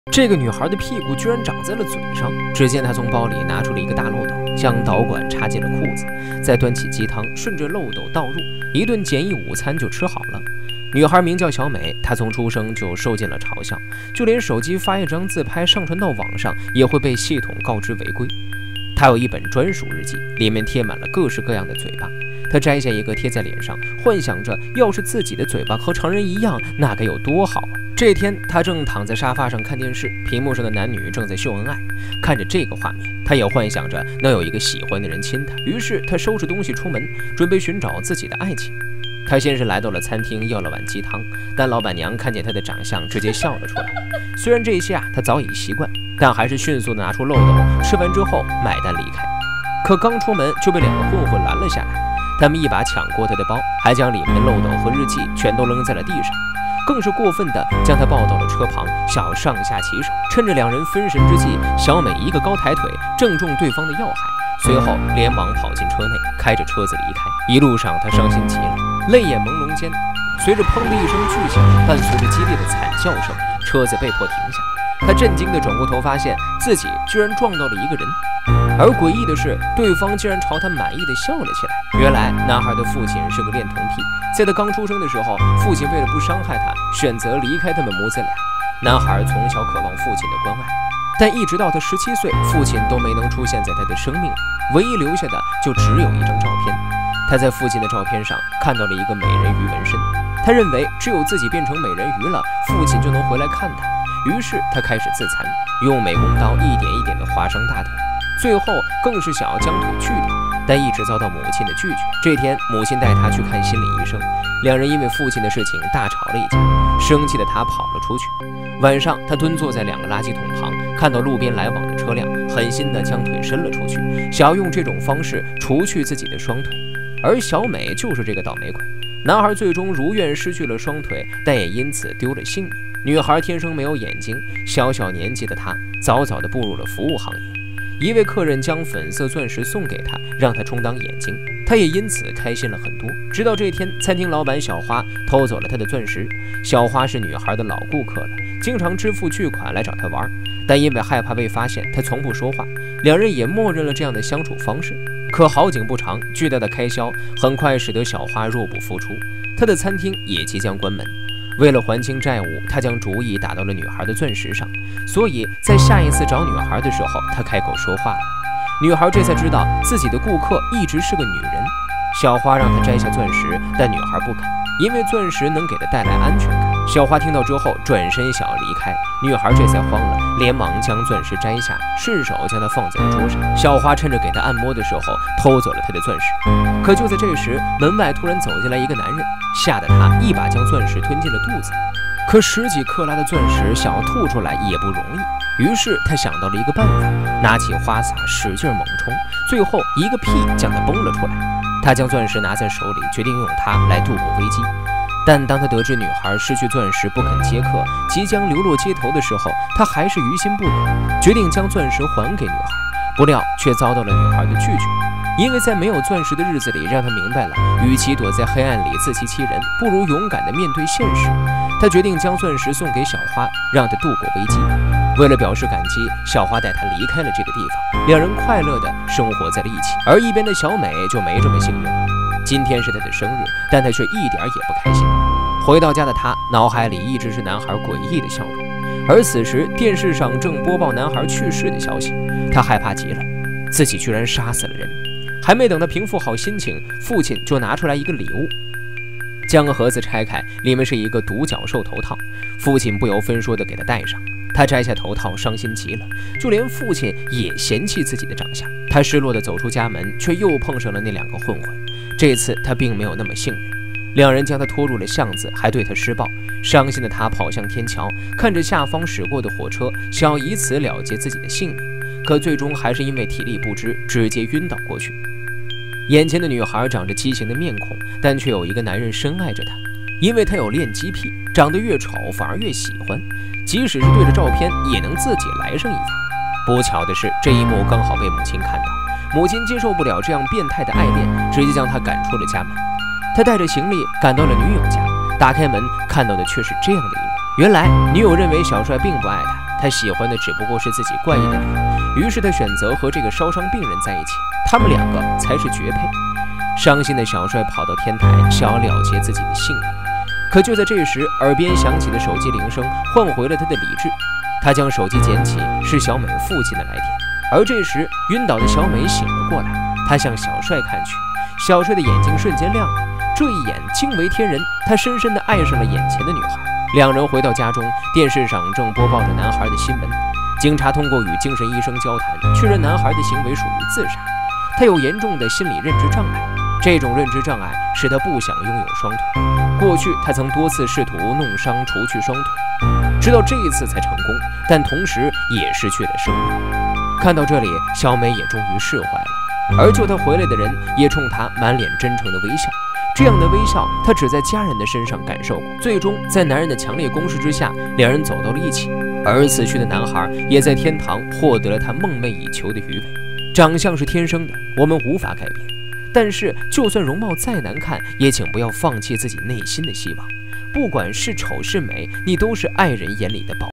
这个女孩的屁股居然长在了嘴上。只见她从包里拿出了一个大漏斗，将导管插进了裤子，再端起鸡汤，顺着漏斗倒入，一顿简易午餐就吃好了。女孩名叫小美，她从出生就受尽了嘲笑，就连手机发一张自拍上传到网上，也会被系统告知违规。她有一本专属日记，里面贴满了各式各样的嘴巴。她摘下一个贴在脸上，幻想着要是自己的嘴巴和常人一样，那该有多好啊！这天，她正躺在沙发上看电视，屏幕上的男女正在秀恩爱。看着这个画面，她也幻想着能有一个喜欢的人亲她。于是，她收拾东西出门，准备寻找自己的爱情。她先是来到了餐厅，要了碗鸡汤，但老板娘看见她的长相，直接笑了出来。虽然这些她早已习惯，但还是迅速地拿出漏斗，吃完之后买单离开。可刚出门就被两个混混拦了下来，他们一把抢过她的包，还将里面的漏斗和日记全都扔在了地上。更是过分的将他抱到了车旁，想要上下其手。趁着两人分神之际，小美一个高抬腿正中对方的要害，随后连忙跑进车内，开着车子离开。一路上她伤心极了，泪眼朦胧间，随着砰的一声巨响，伴随着激烈的惨叫声，车子被迫停下。她震惊地转过头，发现自己居然撞到了一个人。而诡异的是，对方竟然朝他满意的笑了起来。原来男孩的父亲是个恋童癖，在他刚出生的时候，父亲为了不伤害他，选择离开他们母子俩。男孩从小渴望父亲的关爱，但一直到他17岁，父亲都没能出现在他的生命里，唯一留下的就只有一张照片。他在父亲的照片上看到了一个美人鱼纹身，他认为只有自己变成美人鱼了，父亲就能回来看他。于是他开始自残，用美工刀一点一点地划伤大腿，最后更是想要将腿锯掉，但一直遭到母亲的拒绝。这天，母亲带他去看心理医生，两人因为父亲的事情大吵了一架，生气的他跑了出去。晚上，他蹲坐在两个垃圾桶旁，看到路边来往的车辆，狠心地将腿伸了出去，想要用这种方式除去自己的双腿。而小美就是这个倒霉鬼。男孩最终如愿失去了双腿，但也因此丢了性命。女孩天生没有眼睛，小小年纪的她早早地步入了服务行业。一位客人将粉色钻石送给她，让她充当眼睛，她也因此开心了很多。直到这天，餐厅老板小花偷走了她的钻石。小花是女孩的老顾客了，经常支付巨款来找她玩，但因为害怕被发现，她从不说话。两人也默认了这样的相处方式。可好景不长，巨大的开销很快使得小花入不敷出，她的餐厅也即将关门。为了还清债务，他将主意打到了女孩的钻石上，所以在下一次找女孩的时候，他开口说话了。女孩这才知道自己的顾客一直是个女人。小花让她摘下钻石，但女孩不肯，因为钻石能给她带来安全感。小花听到之后转身想要离开，女孩这才慌了，连忙将钻石摘下，顺手将它放在了桌上。小花趁着给她按摩的时候偷走了她的钻石。可就在这时，门外突然走进来一个男人，吓得她一把将钻石吞进了肚子。可10几克拉的钻石想要吐出来也不容易，于是他想到了一个办法，拿起花洒使劲猛冲，最后一个屁将它崩了出来。他将钻石拿在手里，决定用它来度过危机。但当他得知女孩失去钻石不肯接客，即将流落街头的时候，他还是于心不忍，决定将钻石还给女孩。不料却遭到了女孩的拒绝，因为在没有钻石的日子里，让他明白了，与其躲在黑暗里自欺欺人，不如勇敢地面对现实。他决定将钻石送给小花，让她度过危机。为了表示感激，小花带他离开了这个地方，两人快乐地生活在了一起。而一边的小美就没这么幸运了，今天是她的生日，但她却一点也不开心。回到家的她，脑海里一直是男孩诡异的笑容，而此时电视上正播报男孩去世的消息，她害怕极了，自己居然杀死了人。还没等她平复好心情，父亲就拿出来一个礼物，将盒子拆开，里面是一个独角兽头套。父亲不由分说地给她戴上。他摘下头套，伤心极了，就连父亲也嫌弃自己的长相。他失落地走出家门，却又碰上了那两个混混。这次他并没有那么幸运，两人将他拖入了巷子，还对他施暴。伤心的他跑向天桥，看着下方驶过的火车，想要以此了结自己的性命，可最终还是因为体力不支，直接晕倒过去。眼前的女孩长着畸形的面孔，但却有一个男人深爱着她，因为她有恋姬癖，长得越丑反而越喜欢，即使是对着照片也能自己来上一发。不巧的是，这一幕刚好被母亲看到，母亲接受不了这样变态的爱恋，直接将他赶出了家门。他带着行李赶到了女友家，打开门看到的却是这样的一幕。原来女友认为小帅并不爱他， 他喜欢的只不过是自己怪异的脸，于是他选择和这个烧伤病人在一起，他们两个才是绝配。伤心的小帅跑到天台，想要了结自己的性命。可就在这时，耳边响起的手机铃声唤回了他的理智。他将手机捡起，是小美父亲的来电。而这时，晕倒的小美醒了过来，她向小帅看去，小帅的眼睛瞬间亮了，这一眼惊为天人，他深深地爱上了眼前的女孩。两人回到家中，电视上正播报着男孩的新闻。警察通过与精神医生交谈，确认男孩的行为属于自杀，他有严重的心理认知障碍。这种认知障碍使他不想拥有双腿。过去他曾多次试图弄伤除去双腿，直到这一次才成功，但同时也失去了生命。看到这里，小美也终于释怀了，而救她回来的人也冲她满脸真诚的微笑。这样的微笑，她只在家人的身上感受过。最终，在男人的强烈攻势之下，两人走到了一起。而死去的男孩也在天堂获得了他梦寐以求的鱼尾。长相是天生的，我们无法改变。但是，就算容貌再难看，也请不要放弃自己内心的希望。不管是丑是美，你都是爱人眼里的宝。